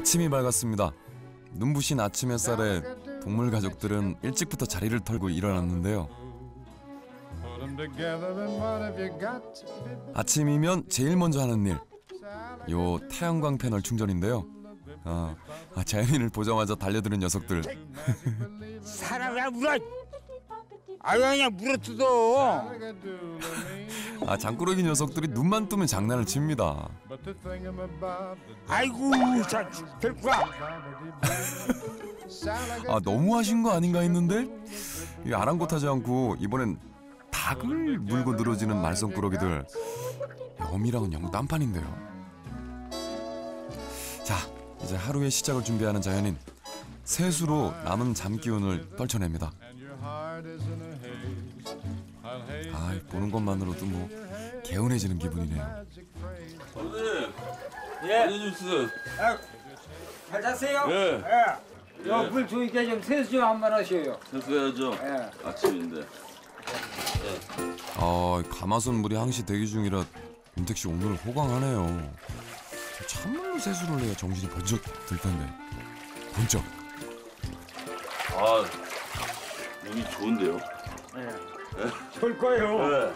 아침이 밝았습니다. 눈부신 아침 햇살에 동물 가족들은 일찍부터 자리를 털고 일어났는데요. 아침이면 제일 먼저 하는 일, 요 태양광 패널 충전인데요. 자연인을 보자마자 달려드는 녀석들. 사람이야 물어. 아유 그냥 물어뜯어. 장꾸러기 녀석들이 눈만 뜨면 장난을 칩니다. 아이고 자 데리고 와. 너무하신 거 아닌가 했는데 아랑곳하지 않고 이번엔 닭을 물고 늘어지는 말썽꾸러기들. 어미랑은 영 딴판인데요. 자, 이제 하루의 시작을 준비하는 자연인. 세수로 남은 잠 기운을 떨쳐냅니다. 보는 것만으로도 뭐 개운해지는 기분이네요. 선생님, 예. 알려주세요. 잘 잤어요? 예. 예. 물 주니까 좀 세수 좀 한번 하셔요. 세수해야죠. 예. 아침인데. 가마솥 물이 항시 대기 중이라 윤택 씨 오늘 호강하네요. 찬물로 세수를 해야 정신이 번쩍 들 텐데. 번쩍. 눈이 좋은데요? 예. 좋을 거예요. 네.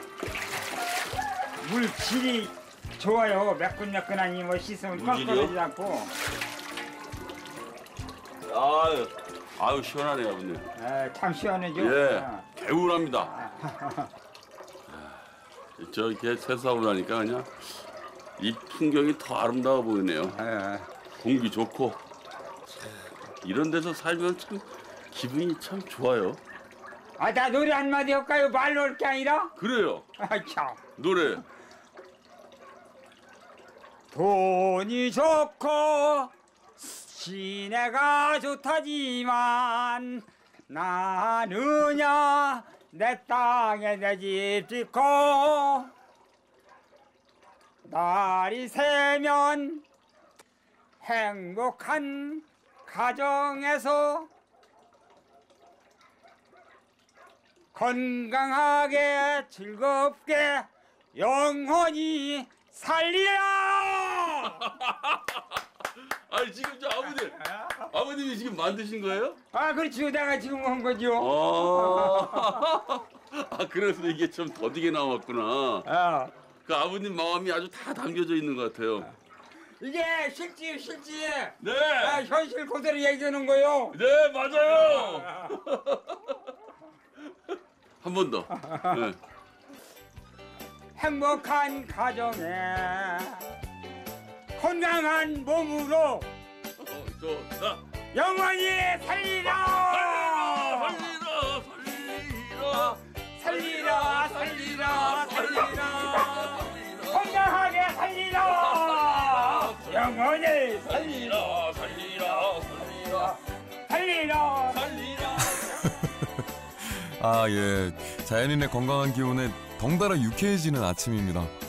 물 질이 좋아요. 매끈매끈하니 뭐 씻으면 물질이요? 꽉꽉하지 않고. 아유 시원하네요, 아버님. 참 시원하죠. 예, 개운합니다. 저렇게 세수하고 나니까 그냥 이 풍경이 더 아름다워 보이네요. 공기 좋고 이런 데서 살면 참 기분이 참 좋아요. 나 노래 한마디 할까요? 말로 할 게 아니라? 그래요. 참. 노래. 돈이 좋고 시내가 좋다지만 나느냐 내 땅에 내 집 짓고 날이 새면 행복한 가정에서 건강하게 즐겁게 영원히 살리라! 지금 저 아버님이 지금 만드신 거예요? 그렇죠. 내가 지금 한 거죠. 그래서 이게 좀 더디게 나왔구나. 그 아버님 마음이 아주 다 담겨져 있는 것 같아요. 이게 실지. 네. 현실 그대로 얘기하는 거요. 네, 맞아요. 한 번 더. 네. 행복한 가정에 건강한 몸으로 좋다. 영원히 살리라! 살리라! 건강하게 살리라! 영원히 살리라! 자연인의 건강한 기운에 덩달아 유쾌해지는 아침입니다.